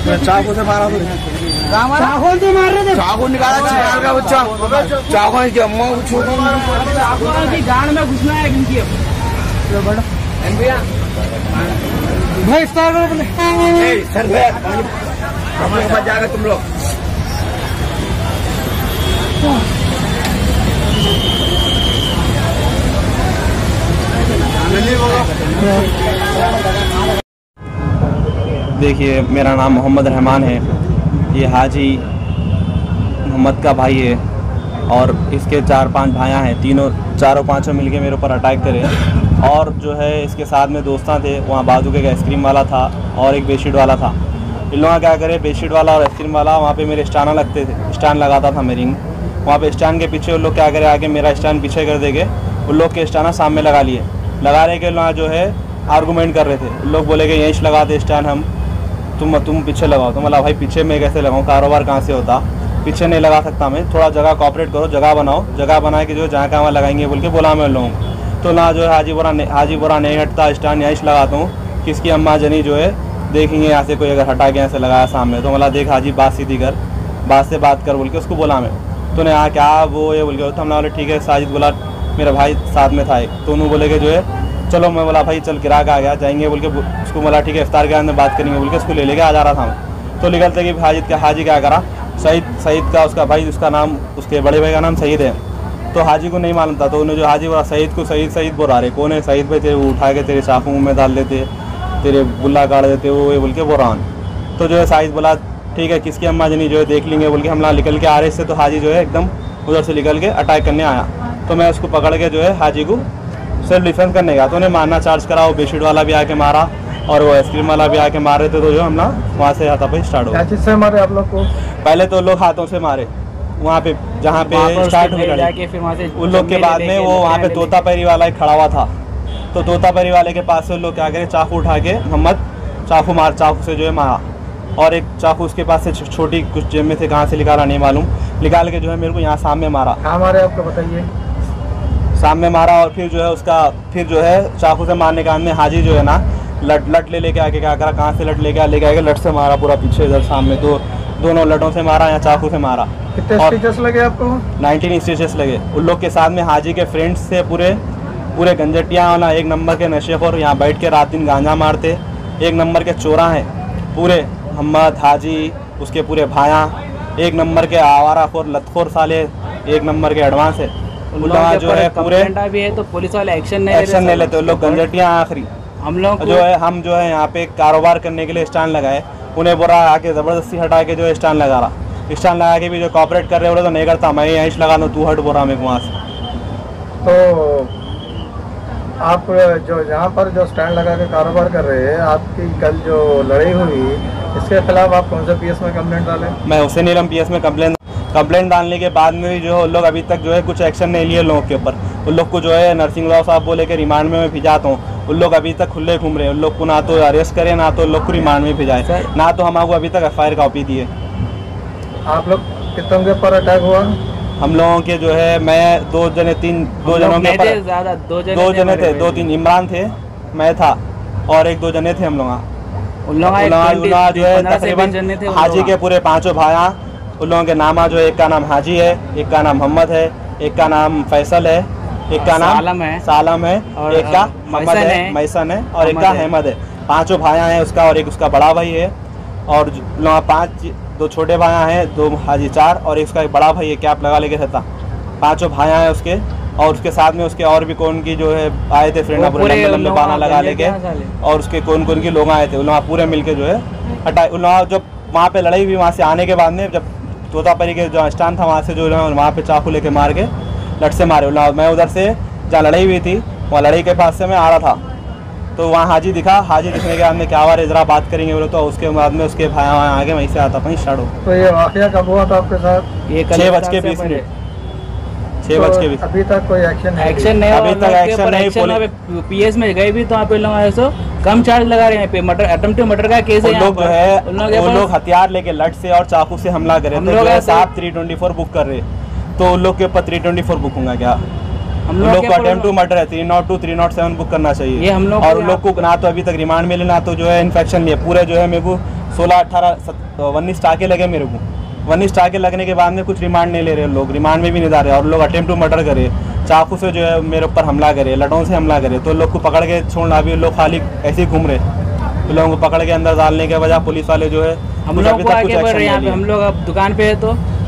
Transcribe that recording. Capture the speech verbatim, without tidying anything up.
चाकू से मारा तो चाकू से मार रहे थे, चाकू निकाला चिराग का बच्चा, चाकू की अम्मा चाकू की गांड में घुसना है इनकी। भाई स्टार करो अपने सर हम लोग जाएगा तुम लोग। देखिए मेरा नाम मोहम्मद रहमान है, ये हाजी मोहम्मद का भाई है और इसके चार पांच भाइयाँ हैं, तीनों चारों पांचों मिलके मेरे ऊपर अटैक करे। और जो है इसके साथ में दोस्तां थे, वहाँ बाजू के आइसक्रीम वाला था और एक बेडशीट वाला था। इन लोगों क्या करे, बेडशीट वाला और आइसक्रीम वाला वहाँ पे मेरे स्टैंड लगते थे, स्टैंड लगाता था मेरी, वहाँ पे स्टैंड के पीछे उन लोग क्या करे, आके मेरा स्टैंड पीछे कर देंगे, उन लोग के स्टैंड सामने लगा लिए। लगाने के लोग जो है आर्गूमेंट कर रहे थे, उन लोग बोले कि यहीं से लगा दे स्टैंड, हम तुम तुम पीछे लगाओ। तो मतलब भाई पीछे मैं कैसे लगाऊँ, कारोबार कहाँ से होता, पीछे नहीं लगा सकता मैं, थोड़ा जगह कॉपरेट करो, जगह बनाओ, जगह बना के जो जहाँ कहाँ लगाएंगे बोल के बोला मैं लोगों को। तो ना जो है हाजी बुरा हाजी बुरा नहीं हटता, स्टैंड यहीं से लगाता हूँ, किसकी अम्मा जनी जो है देखेंगे यहाँ से कोई अगर हटा के यहाँ से लगाया सामने, तो मतलब देख हाजी बात सीधी कर, बात से बात कर बोल के उसको बोला मैं। तो ने यहाँ क्या वो ये बोल के, तो हमने बोले ठीक है। साजिद बोला मेरा भाई साथ में था एक, तो उन्होंने बोले कि जो है चलो, मैं बोला भाई चल किराक आ गया जाएंगे बोल के, उसको बोला ठीक है इफ्तार के बाद में बात करेंगे बोल के उसको ले लेके आ जा रहा था मैं। तो निकलते कि हाजिद क्या हाजी क्या करा, सईद सईद का उसका भाई, उसका नाम उसके बड़े भाई का नाम सईद है, तो हाजी को नहीं मालूम था। तो उन्हें जो हाजी बोला सईद को, सईद सईद बोल रहा, कौन है सईद भाई, तेरे उठा के तेरे चाकू मुँह में डाल देते, तेरे गुल्ला गाड़ देते वो ये बोल के बोल रहा। तो जो है साजिद बोला ठीक है किसकी अम्मा जनी जो है देख लेंगे बोल के, हम लोग निकल के आ रहे से, तो हाजी जो है एकदम उधर से निकल के अटैक करने आया। तो मैं उसको पकड़ के जो है हाजी को सेल्फ डिफेंस करने गया, तो उन्हें मारना चार्ज करा, वो बेडशीट वाला भी आके मारा और वो आइसक्रीम वाला भी आके मार रहे थे। तो जो हम लोग वहाँ से हाथापाई स्टार्ट हो गया। किससे मारे आप लोग को? पहले तो लोग हाथों से मारे वहाँ पे जहाँ पे स्टार्ट हुई लड़ाई, उन लोग के बाद में वो वहाँ पे तोता पैरी वाला खड़ा हुआ था, तो तोता पैरी वाले के पास से लोग क्या करे, चाकू उठा के मोहम्मद चाकू मार चाकू से जो है मारा, और एक चाकू उसके पास से छोटी कुछ जेब में से कहाँ से निकाला नहीं मालूम, निकाल के जो है मेरे को यहाँ सामने मारा। कहाँ मारे आपको बताइए? सामने मारा और फिर जो है उसका फिर जो है चाकू से मारने के बाद में हाजी जो है ना लट लट ले लेके आके क्या करा, कहाँ से लट लेके लेके आके लट से मारा पूरा पीछे इधर सामने, तो दोनों लटों से मारा या चाकू से मारा। कितने स्टिचेस लगे आपको? नाइनटीन स्टिचेस लगे। उन लोग के साथ में हाजी के फ्रेंड्स से पूरे पूरे गंजटियाँ वाला एक नंबर के नशेखोर, यहाँ बैठ के रात दिन गांजा मारते, एक नंबर के चोरा हैं पूरे, मोहम्मद हाजी उसके पूरे भाया, एक नंबर के आवाराखोर लतखोर साले, एक नंबर के एडवांस है। जो है पूरे भी है तो पुलिस वाले एक्शन नहीं एक्शन नहीं लेते, लोग गंजटियाँ आखिरी। हम लोग जो है हम जो है यहाँ पे कारोबार करने के लिए स्टैंड लगाए, उन्हें बोला आके ज़बरदस्ती हटा के जो है स्टैंड लगा रहा, स्टैंड लगा के भी जो कॉपरेट कर रहे बोले तो नहीं करता, मैं यहीं से लगा दूँ, तू हट बोल रहा मेरे को वहाँ से। तो आप जो यहाँ पर जो स्टैंड लगा के कारोबार कर रहे हैं, आपकी कल जो लड़ाई हुई इसके खिलाफ आप कौन से पीएस में कंप्लेंट डालें? मैं हुसैन इलम पीएस में कंप्लेंट कंप्लेंट डालने के बाद में भी जो है लोग अभी तक जो है कुछ एक्शन नहीं लिए लोगों के ऊपर। उन लोग को जो है नरसिंह राव साहब बोले कि रिमांड में मैं भिजाता हूँ, उन लोग अभी तक खुले घूम रहे हैं, उन लोग को ना तो अरेस्ट करें ना तो उन लोग को रिमांड में भिजाए, ना तो हमको अभी तक एफ आई आर कॉपी दिए। आप लोग कितनों के ऊपर अटैक हुआ? हम लोगों के जो है मैं दो जने तीन दो जनों के ऊपर ज़्यादा दो जने दो जने थे, दो तीन इमरान थे, मैं था और एक दो जने थे हम लोग। उन लोग जो है तकरीबन हाजी के पूरे पाँचों भाया, उन लोगों के नाम जो है एक का नाम हाजी है, एक का नाम मोहम्मद है, एक का नाम फैसल है, एक का नाम सालम है सालम है और एक का मोहम्मद है मैसन है और एक का अहमद है। पांचों भाया हैं उसका और एक उसका बड़ा भाई है, और पांच दो छोटे भाया हैं, दो हाजी चार और एक उसका एक बड़ा भाई है, कैप लगा लेके रहता। पांचों भाया हैं उसके, और उसके साथ में उसके और भी कौन की जो है आए थे फ्रेंड, लंबे लंबे बाना लगा लेके, और उसके कौन कौन की लोग आए थे, उन लोग पूरे मिलके जो है हटाए। उन लोग जब वहाँ पे लड़ाई हुई, वहाँ से आने के बाद में जब तोतापरी के जो स्टैंड था वहाँ से जो वहाँ पे चाकू लेके मार के लट से मारे। मैं उधर से जहाँ लड़ाई हुई थी वहाँ लड़ाई के पास से मैं आ रहा था, तो वहाँ हाजी दिखा, हाजी दिखने के बाद में क्या हुआ रे जरा बात करेंगे बोले, तो उसके बाद में उसके भाई वहाँ आगे वहीं से आता वहीं स्टार्ट हो। तो ये वाक़या कब हुआ था आपके साथ? ये छः बज के बीस मिनट छः बज के बीस। अभी तक कोई एक्शन एक्शन नहीं, अभी तक एक्शन नहीं। पीएस में गए भी तो यहाँ पे लोग ऐसा कम चार्ज लगा रहे हैं पे, मर्डर अटेम्प्ट मर्डर का केस है। लोग जो है वो लोग हथियार लेके लट से और चाकू से हमला करे, तो जो है साहब थ्री ट्वेंटी फोर बुक कर रहे, तो उन लोग के ऊपर थ्री ट्वेंटी फोर बुक होगा क्या? हम लोग को अटेम्प्ट टू मर्डर है, three nought two three nought seven book करना चाहिए। ये हम लोग और उन लोग को ना तो अभी तक रिमांड मिले ना तो जो है इन्फेक्शन लिए, पूरे जो है मेरे को सोलह अट्ठारह उन्नीस टाके लगे मेरे को। उन्नीस टाके लगने के बाद में कुछ रिमांड नहीं ले रहे लोग, रिमांड में भी नहीं जा रहे, और लोग अटेम्प्ट टू मर्डर करे, चाकू से जो है मेरे ऊपर हमला करे, लटों से हमला करे, तो लोग को पकड़ के छोड़ना, अभी लोग खाली ऐसे ही घूम रहे, तो लोगों को पकड़ के अंदर डालने के वजह पुलिस वाले जो है हम लोग को आगे बढ़ रहे हैं। यहाँ पे हम लोग अब दुकान पे है तो